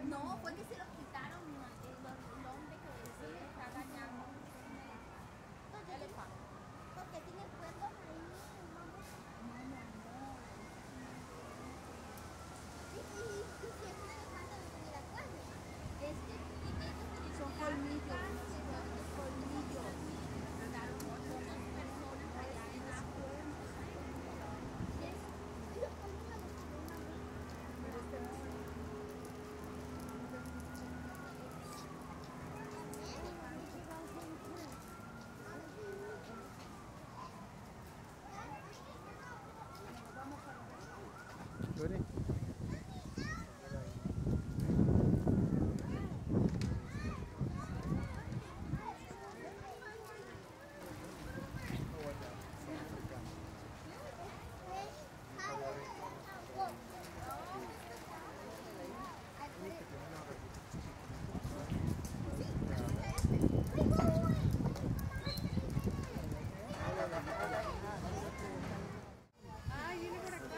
No, fue que se los quitaron el hombre que sí está dañando. Ya le pago. Porque tiene cuernos ahí, mamá. No, no, no. Y siempre dejando de tener la carne. Es que son colmillos. Colmillos. Mandaron otras personas allá en la puerta. Y los colmillos los tiró una vez. Ready? Ay, viene por acá.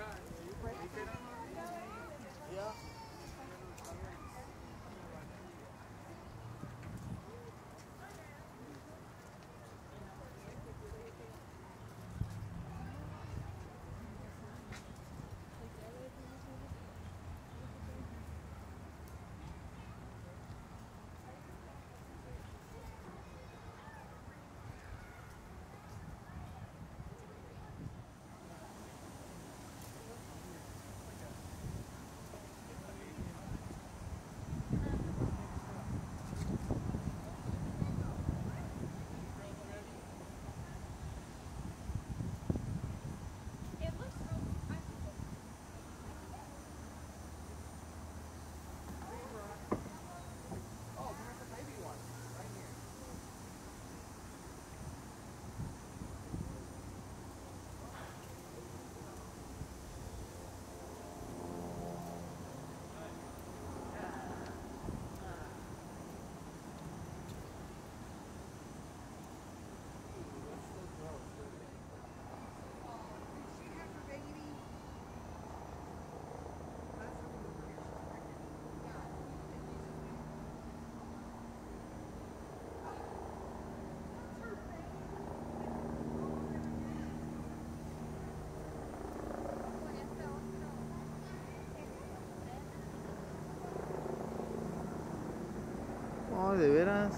Oh, de veras.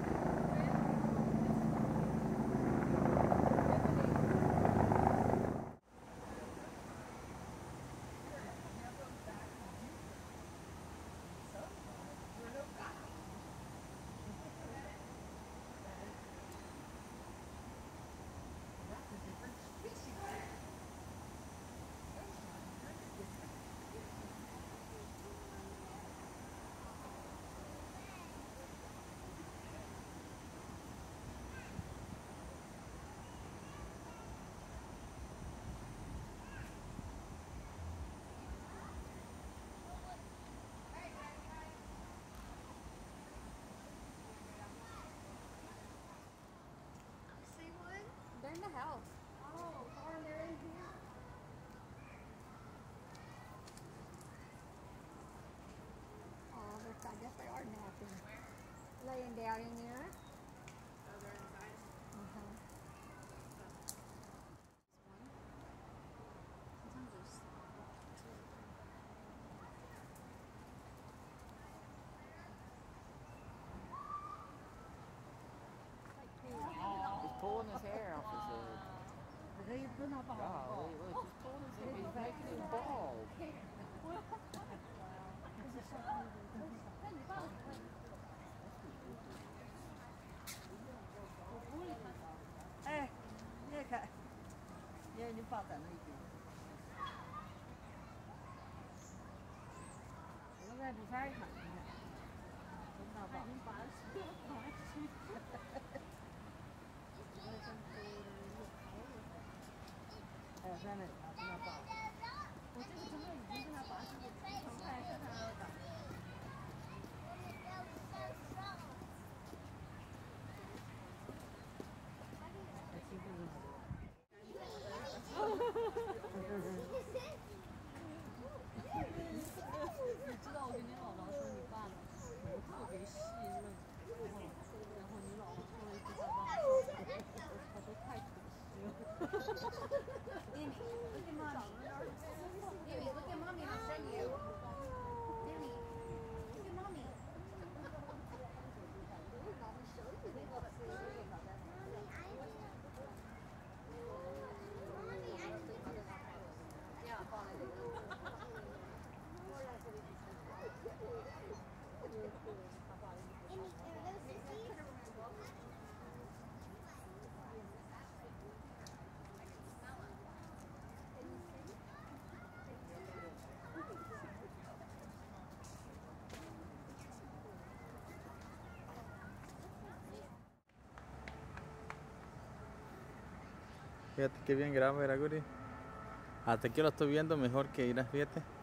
See one? They're in the house. Oh, they're in here. Oh, I guess they are napping. Laying down in there. Oh, they're inside? Uh-huh. Sometimes there's He's pulling his hair off his head. Golly, look, he's pulling his hair. He's making him bald. Eh, 你也看，你放在那一边。我在比赛看，你看，真大棒！哎，在那，真大棒！我这个真的已经跟他拔出去，从来是他的。欺负你。你知道我跟你姥姥说。 Fíjate que bien grave era, Guri. Hasta aquí lo estoy viendo mejor que ir, fíjate.